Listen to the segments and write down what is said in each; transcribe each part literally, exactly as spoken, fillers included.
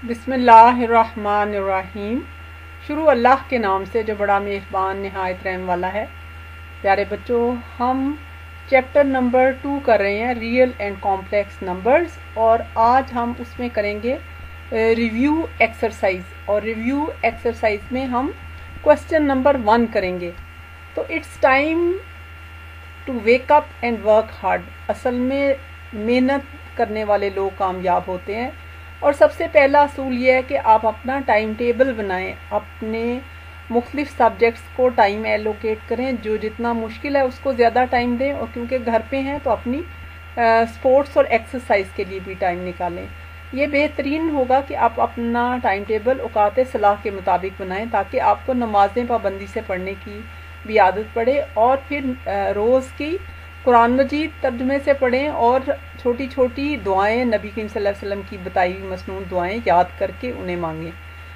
बिस्मिल्लाहिर्रहमानिर्रहीम। शुरू अल्लाह के नाम से जो बड़ा मेहरबान निहायत रहम वाला है। प्यारे बच्चों, हम चैप्टर नंबर टू कर रहे हैं, रियल एंड कॉम्प्लेक्स नंबर्स, और आज हम उसमें करेंगे रिव्यू एक्सरसाइज। और रिव्यू एक्सरसाइज में हम क्वेश्चन नंबर वन करेंगे। तो it's time to wake up and work hard. असल में मेहनत करने वाले लोग कामयाब होते हैं। और सबसे पहला असूल ये है कि आप अपना टाइम टेबल बनाएं, अपने मुख्तलिफ सब्जेक्ट्स को टाइम एलोकेट करें, जो जितना मुश्किल है उसको ज़्यादा टाइम दें, और क्योंकि घर पे हैं तो अपनी स्पोर्ट्स और एक्सरसाइज के लिए भी टाइम निकालें। ये बेहतरीन होगा कि आप अपना टाइम टेबल औकात सलाह के मुताबिक बनाएं, ताकि आपको नमाज़ें पाबंदी से पढ़ने की भी आदत पड़े, और फिर रोज़ की कुरान मजीद तर्जुमे से पढ़ें, और छोटी छोटी दुआएं नबी करीम सल्लल्लाहु अलैहि वसल्लम की बताई हुई मसनून दुआएं याद करके उन्हें मांगें।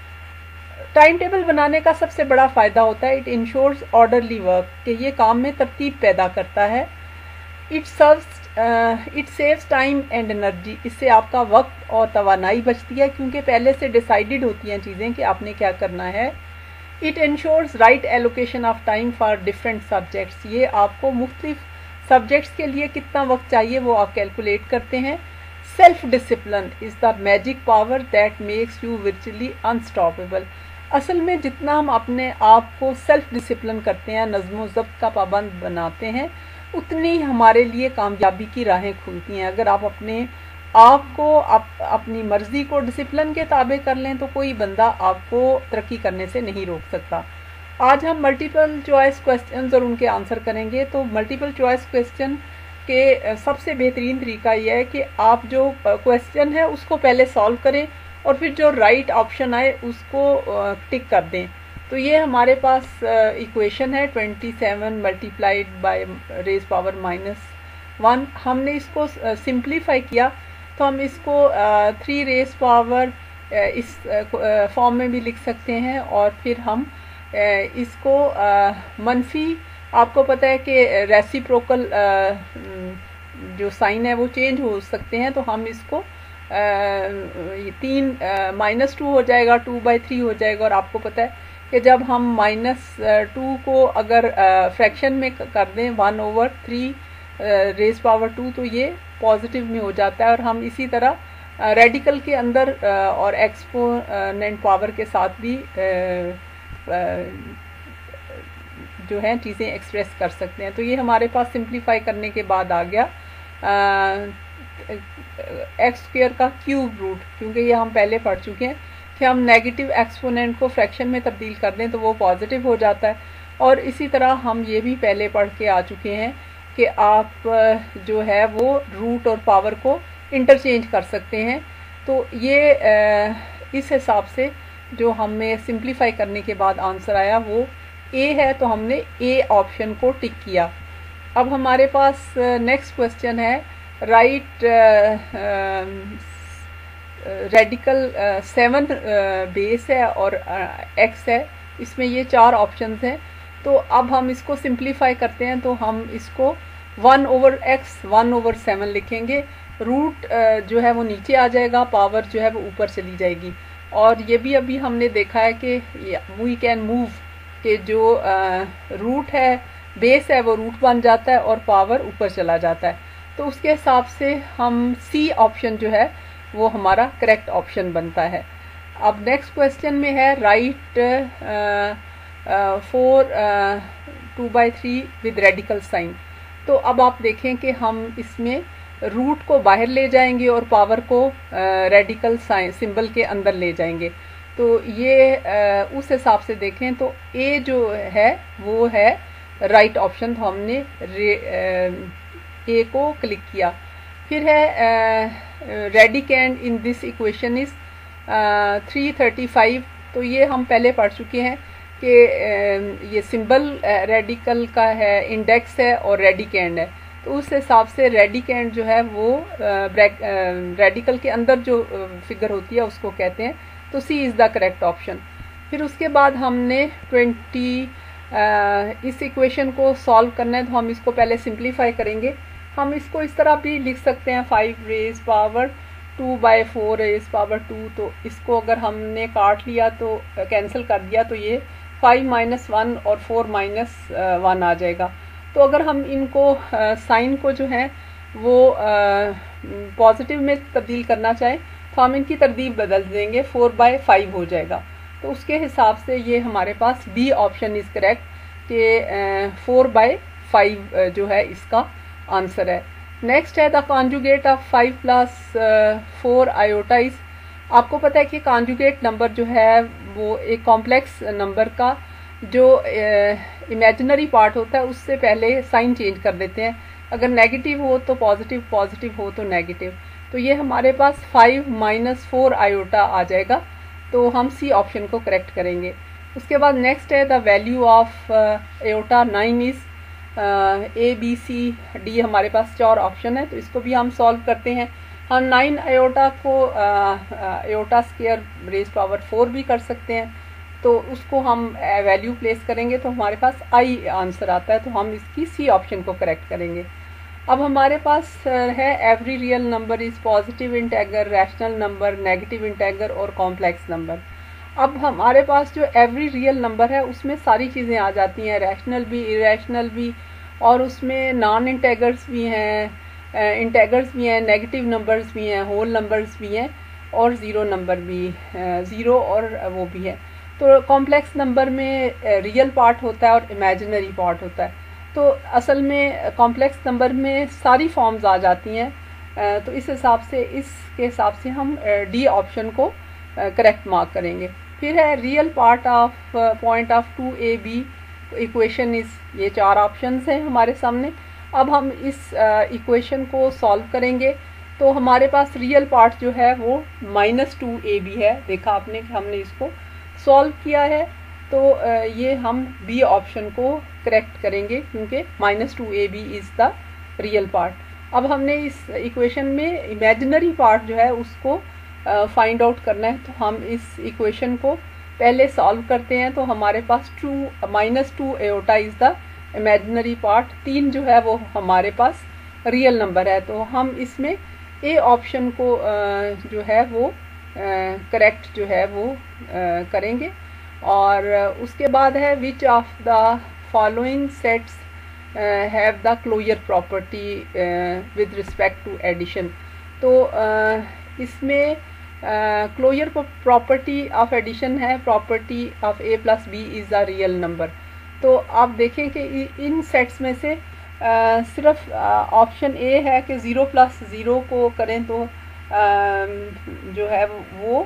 टाइम टेबल बनाने का सबसे बड़ा फ़ायदा होता है, इट इंश्योर्स ऑर्डरली वर्क, कि ये काम में तरतीब पैदा करता है। It serves it saves time and energy. इससे आपका वक्त और तवानाई बचती है, क्योंकि पहले से डिसाइडेड होती हैं चीज़ें कि आपने क्या करना है। It ensures right allocation of time for different subjects. ये आपको मुख्तलिफ सब्जेक्ट्स के लिए कितना वक्त चाहिए वो आप कैलकुलेट करते हैं। Self discipline is the magic power that makes you virtually unstoppable. असल में जितना हम अपने आप को सेल्फ डिसिप्लिन करते हैं, नज़्म ज़ब्त का पाबंद बनाते हैं, उतनी हमारे लिए कामयाबी की राहें खुलती हैं। अगर आप अपने आप को आप अपनी मर्ज़ी को डिसिप्लिन के ताबे कर लें तो कोई बंदा आपको तरक्की करने से नहीं रोक सकता। आज हम मल्टीपल चॉइस क्वेश्चंस और उनके आंसर करेंगे। तो मल्टीपल चॉइस क्वेश्चन के सबसे बेहतरीन तरीका यह है कि आप जो क्वेश्चन है उसको पहले सॉल्व करें, और फिर जो राइट ऑप्शन आए उसको टिक कर दें। तो ये हमारे पास इक्वेशन है twenty seven multiplied by raise power minus one. हमने इसको सिंप्लीफाई किया तो हम इसको थ्री रेज पावर इस फॉर्म में भी लिख सकते हैं, और फिर हम इसको मनफी, आपको पता है कि रेसिप्रोकल जो साइन है वो चेंज हो सकते हैं, तो हम इसको तीन माइनस टू हो जाएगा, टू बाई थ्री हो जाएगा। और आपको पता है कि जब हम माइनस टू को अगर फ्रैक्शन में कर दें one over three raise power two, तो ये पॉजिटिव में हो जाता है। और हम इसी तरह रेडिकल के अंदर और एक्सपोनेंट पावर के साथ भी जो है चीज़ें एक्सप्रेस कर सकते हैं। तो ये हमारे पास सिंप्लीफाई करने के बाद आ गया एक्स स्क्वायर का क्यूब रूट, क्योंकि ये हम पहले पढ़ चुके हैं कि हम नेगेटिव एक्सपोनेंट को फ्रैक्शन में तब्दील कर दें तो वो पॉजिटिव हो जाता है। और इसी तरह हम ये भी पहले पढ़ के आ चुके हैं कि आप जो है वो रूट और पावर को इंटरचेंज कर सकते हैं। तो ये इस हिसाब से जो हमें सिंप्लीफाई करने के बाद आंसर आया वो ए है, तो हमने ए ऑप्शन को टिक किया। अब हमारे पास नेक्स्ट क्वेश्चन है, राइट रेडिकल सेवन बेस है और एक्स है, इसमें ये चार ऑप्शंस हैं। तो अब हम इसको सिंप्लीफाई करते हैं, तो हम इसको one over x one over seven लिखेंगे। रूट जो है वो नीचे आ जाएगा, पावर जो है वो ऊपर चली जाएगी। और ये भी अभी हमने देखा है कि वी कैन मूव, कि जो रूट है बेस है वो रूट बन जाता है और पावर ऊपर चला जाता है। तो उसके हिसाब से हम सी ऑप्शन जो है वो हमारा करेक्ट ऑप्शन बनता है। अब नेक्स्ट क्वेश्चन में है, right four two by three with radical sign. तो अब आप देखें कि हम इसमें रूट को बाहर ले जाएंगे और पावर को रेडिकल साइन सिंबल के अंदर ले जाएंगे। तो ये आ, उस हिसाब से देखें तो ए जो है वो है राइट ऑप्शन, तो हमने ए को क्लिक किया। फिर है radicand in this equation is three thirty five. तो ये हम पहले पढ़ चुके हैं कि ये सिंबल रेडिकल का है, इंडेक्स है और रेडिकेंड है। तो उस हिसाब से रेडिकेंड जो है वो रेडिकल के अंदर जो फिगर होती है उसको कहते हैं। तो C is the correct option. फिर उसके बाद हमने ट्वेंटी इस इक्वेशन को सॉल्व करना है, तो हम इसको पहले सिंप्लीफाई करेंगे। हम इसको इस तरह भी लिख सकते हैं, five raise power two by four raise power two, तो इसको अगर हमने काट लिया तो कैंसिल कर दिया तो ये फाइव माइनस वन और फोर माइनस वन आ जाएगा। तो अगर हम इनको साइन को जो है वो पॉजिटिव में तब्दील करना चाहें तो हम इनकी तरतीब बदल देंगे, फोर बाई फाइव हो जाएगा। तो उसके हिसाब से ये हमारे पास बी ऑप्शन इज़ करेक्ट कि फोर बाई फाइव जो है इसका आंसर है। नेक्स्ट है the conjugate of five plus four iota is. आपको पता है कि कॉन्जुगेट नंबर जो है वो एक कॉम्प्लेक्स नंबर का जो इमेजिनरी uh, पार्ट होता है उससे पहले साइन चेंज कर देते हैं। अगर नेगेटिव हो तो पॉजिटिव, पॉजिटिव हो तो नेगेटिव। तो ये हमारे पास फाइव माइनस फोर आयोटा आ जाएगा, तो हम सी ऑप्शन को करेक्ट करेंगे। उसके बाद नेक्स्ट है the value of iota nine is A B C D. हमारे पास चार ऑप्शन है तो इसको भी हम सॉल्व करते हैं। हम नाइन आयोटा को iota square raise power four भी कर सकते हैं, तो उसको हम वैल्यू प्लेस करेंगे तो हमारे पास आई आंसर आता है, तो हम इसकी सी ऑप्शन को करेक्ट करेंगे। अब हमारे पास है every real number is positive integer, rational number, negative integer और कॉम्प्लेक्स नंबर। अब हमारे पास जो एवरी रियल नंबर है उसमें सारी चीज़ें आ जाती हैं, रैशनल भी, इरेशनल भी, और उसमें नॉन इंटेगर्स भी हैं, इंटेगर्स भी हैं, नेगेटिव नंबर्स भी हैं, होल नंबर्स भी हैं और ज़ीरो नंबर भी, ज़ीरो और वो भी है। तो कॉम्प्लेक्स नंबर में रियल पार्ट होता है और इमेजिनरी पार्ट होता है। तो असल में कॉम्प्लेक्स नंबर में सारी फॉर्म्स आ जाती हैं, तो इस हिसाब से इसके हिसाब से हम डी ऑप्शन को करेक्ट मार्क करेंगे। फिर है real part of point of two A B equation is, ये चार ऑप्शंस हैं हमारे सामने। अब हम इस इक्वेशन uh, को सॉल्व करेंगे तो हमारे पास रियल पार्ट जो है वो माइनस टू ए बी है। देखा आपने कि हमने इसको सॉल्व किया है, तो uh, ये हम बी ऑप्शन को करेक्ट करेंगे क्योंकि minus two A B is the real part. अब हमने इस इक्वेशन में इमेजिनरी पार्ट जो है उसको फाइंड uh, आउट करना है, तो हम इस इक्वेशन को पहले सॉल्व करते हैं। तो हमारे पास two minus two iota is the imaginary part, तीन जो है वो हमारे पास रियल नंबर है, तो हम इसमें ए ऑप्शन को uh, जो है वो करेक्ट uh, जो है वो uh, करेंगे। और uh, उसके बाद है which of the following sets have the closure property with respect to addition. तो uh, इसमें क्लोजर प्रॉपर्टी ऑफ एडिशन है property of A plus B is the real number. तो आप देखें कि इन सेट्स में से uh, सिर्फ ऑप्शन uh, ए है कि ज़ीरो प्लस ज़ीरो को करें तो uh, जो है वो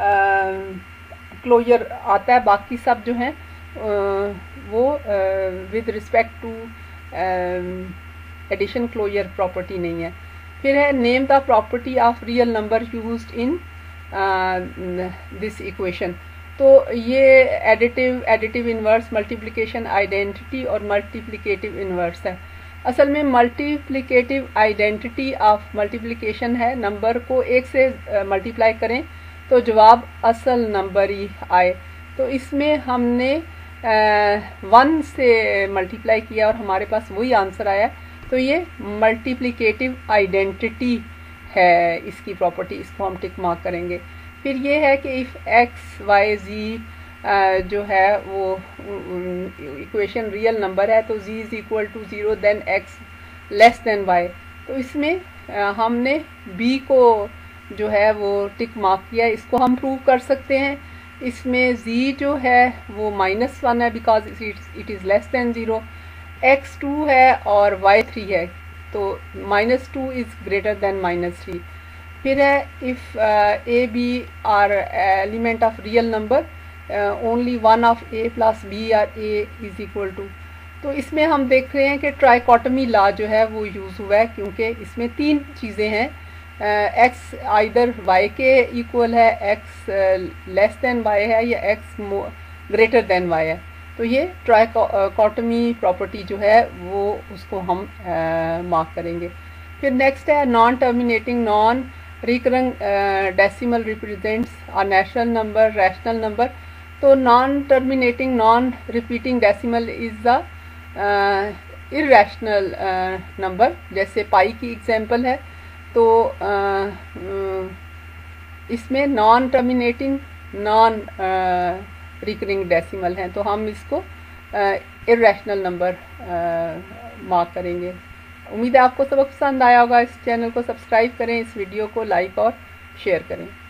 क्लोजर uh, आता है, बाकी सब जो हैं uh, वो with respect to addition closure property नहीं है। फिर है name the property of real number used in this equation. तो ये additive, additive inverse, multiplication identity और मल्टीप्लिकेटिव इन्वर्स है। असल में मल्टीप्लिकेटिव आइडेंटिटी ऑफ मल्टीप्लिकेशन है, नंबर को एक से मल्टीप्लाई uh, करें तो जवाब असल नंबर ही आए। तो इसमें हमने वन uh, से मल्टीप्लाई किया और हमारे पास वही आंसर आया, तो ये मल्टीप्लिकेटिव आइडेंटिटी है इसकी प्रॉपर्टी, इसको हम टिक मार्क करेंगे। फिर ये है कि इफ़ एक्स वाई जी जो है वो इक्वेशन रियल नंबर है तो G is equal to zero then x less than y. तो इसमें uh, हमने बी को जो है वो टिक मार्क किया, इसको हम प्रूव कर सकते हैं। इसमें जी जो है वो माइनस वन है because it is less than zero, x two है और वाई थ्री है, तो minus two is greater than minus three. फिर है if A B are element of real number only one of A plus B are A is equal to. तो इसमें हम देख रहे हैं कि ट्राइकोटमी लॉ जो है वो यूज़ हुआ है क्योंकि इसमें तीन चीज़ें हैं, एक्स आइदर वाई के इक्वल है, एक्स लेस देन वाई है या एक्स ग्रेटर देन वाई है। तो ये ट्राइकोटमी प्रॉपर्टी जो है वो उसको हम मार्क करेंगे। फिर नेक्स्ट है non terminating non recurring decimal represents a natural number, rational number. तो non terminating non repeating decimal is the irrational number, जैसे पाई की एग्जांपल है। तो इसमें non terminating non recurring decimal हैं, तो हम इसको इर्रेशनल नंबर मार्क करेंगे। उम्मीद है आपको सबक पसंद आया होगा। इस चैनल को सब्सक्राइब करें, इस वीडियो को लाइक और शेयर करें।